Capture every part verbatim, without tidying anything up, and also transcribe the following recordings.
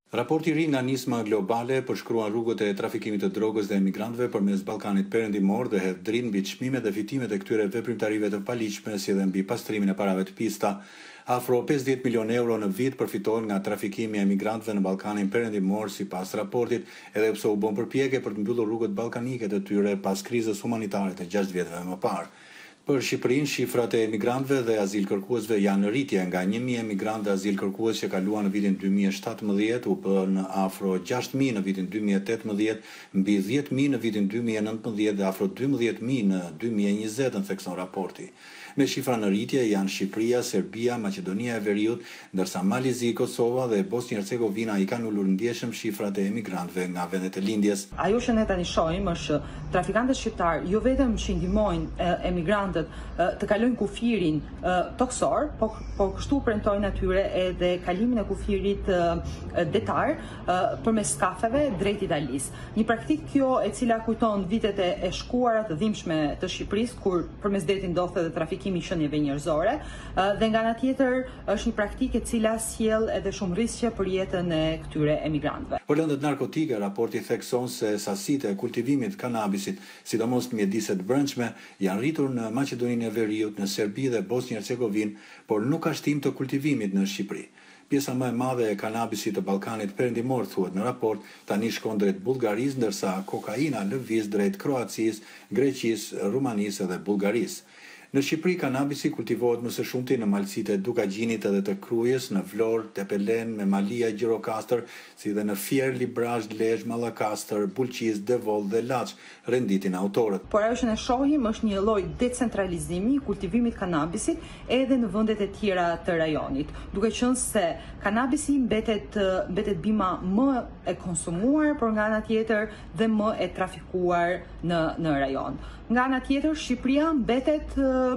Raporti i ri nga nisma globale përshkruan rrugët e trafikimit të drogës dhe emigrantëve përmes Ballkanit Perëndimor dhe hedh dritë mbi çmimet dhe fitimet e këtyre veprimtarive të paligjshme, si dhe mbi pastrimin e parave të pista. Afro pesëdhjetë milionë euro në vit përfitohen nga trafikimi i emigrantëve në Ballkanin Perëndimor, sipas raportit, edhe pse u bën përpjekje për të mbyllur rrugët ballkanike të tyre pas krizës humanitare të gjashtë vjetëve më parë. Për Shqipërinë, shifrat e emigrantëve dhe azilkërkuesve janë në rritje. Nga një mijë emigrantë dhe azilkërkues që kaluan në vitin dy mijë e shtatëmbëdhjetë u bën afro gjashtë mijë në vitin dy mijë e tetëmbëdhjetë, mbi dhjetë mijë në vitin dy mijë e nëntëmbëdhjetë dhe afro dymbëdhjetë mijë në dy mijë e njëzet, thekson raporti. Me shifra në rritje janë Shqipëria, Serbia, Maqedonia e Veriut, ndërsa Malizi, Kosova dhe Bosnia Hercegovina i kanë ulur ndjeshëm shifrat e emigrantëve nga vendet e lindjes. Ajo që ne tani shohim është trafikantët shqiptar jo vetëm që ndihmojnë emigrantët të kalojnë kufirin toksor, po po kështu premtojnë atyre edhe kalimin e kufirit detar përmes skafeve drejt Italisë. Një praktikë kjo e cila kujton vitet e shkuara të dhimbshme të Shqipërisë, kur përmes detit ndodhte edhe trafikimi i qenieve njerëzore, dhe nga ana tjetër është një praktikë e cila sjell edhe shumë rreziqe për jetën e këtyre emigrantëve. Për lëndët narkotike, raporti thekson se sasitë e kultivimit të kanabisit, sidomos në mjediset brendshme, janë rritur në Maqedoninë e Veriut, në Serbi dhe Bosnjë Hercegovinë, por nuk ka shtim të kultivimit në Shqipëri. Pjesa më e madhe e kanabisit të Ballkanit Perëndimor, thuhet në raport, tani shkon drejt Bullgarisë, ndërsa kokaina lëviz drejt Kroacisë, Greqisë, Rumanisë dhe Bullgarisë. Në Shqipëri, kanabisi kultivohet më së shumti në malësitë e Dukagjinit edhe të Krujës, në Vlorë, Tepelen, Memalia, Gjirokastër, si dhe në Fier, Librazh, Lezhë, Mallakastër, Bulqis, Devoll dhe Laç, renditin autorët. Por ajo që ne shohim është një lloj decentralizimi i kultivimit kanabisit edhe në vendet e tjera të rajonit, duke qenë se kanabisi mbetet mbetet bima më e konsumuar, por nga ana tjetër dhe më e trafikuar në në rajon. Nga ana tjetër, Shqipëria mbetet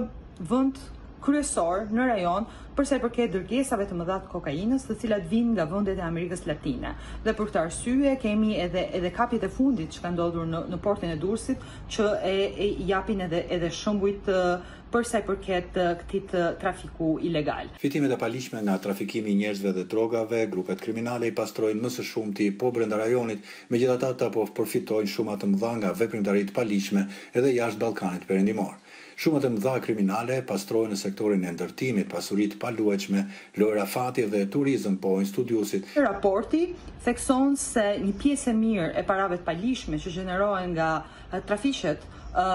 vend kryesor në rajon për sa i përket dërgesave të mëdha të kokainës, të cilat vijnë nga vendet e Amerikës Latine. Dhe për këtë arsye kemi edhe edhe kapjet e fundit që kanë ndodhur në, në portin e Durrësit, që e, e japin edhe edhe shembujt për sa i përket këtij trafiku ilegal. Fitimet e paligjshme nga trafikimi i njerëzve dhe drogave, grupet kriminale i pastrojnë më së shumti po brenda rajonit, megjithatë ata po përfitojnë shumë të mëdha nga veprimtaritë paligjshme edhe jashtë Ballkanit Perëndimor. Shumë të mëdha kriminale pastrojnë në sektorin e ndërtimit, pasuritë paluajtshme, lojë rafati dhe turizëm, po studiusit. Raporti thekson se një pjesë e mirë e parave të paligjshme që gjenerohen nga trafiqet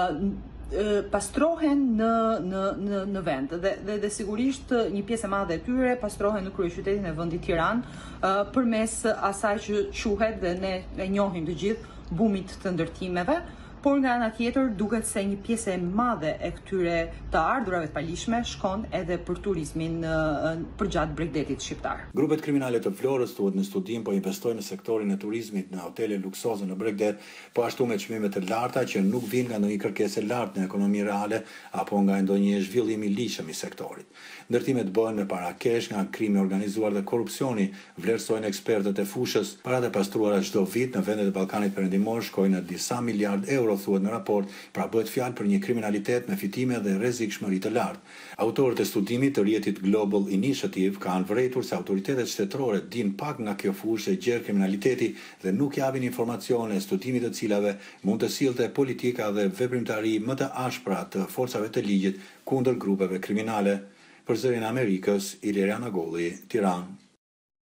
pastrohen në në në në vend dhe, dhe dhe sigurisht një pjesë e madhe e tyre pastrohen në kryeqytetin e vendit Tiranë uh, përmes asaj që quhet dhe ne e njohim të gjithë bumit të ndërtimeve. Por nga ana tjetër duket se një pjesë e madhe e këtyre të ardhurave të paligjshme shkon edhe për turizmin përgjatë Bregdetit shqiptar. Grupet kriminale të Florës, thuhet në studim, po investojnë në sektorin e turizmit në hotele luksoze në Bregdet, po ashtu me çmime të larta që nuk vijnë nga ndonjë kërkesë e lartë në ekonomi reale apo nga ndonjë zhvillim i ligjshëm i sektorit. Ndërtimet bëhen me para kesh nga krimi organizuar dhe korrupsioni, vlerësojnë ekspertët e fushës. Paratë e pastruara çdo vit në vendet e Ballkanit Perëndimor shkojnë në disa miliard euro, thuhet në raport, pra bëhet fjalë për një kriminalitet me fitime dhe rrezikshmëri të lartë. Autorët e studimit të rrjetit Global Initiative kanë vërejtur se autoritetet shtetërore dinë pak nga kjo fushë e gjerë kriminaliteti dhe nuk japin informacione studimit të cilave mund të sillte politika dhe veprimtari më të ashpra të forcave të ligjit kundër grupeve kriminale. Për Zërin e Amerikës, Iliriana Golli, Tiranë.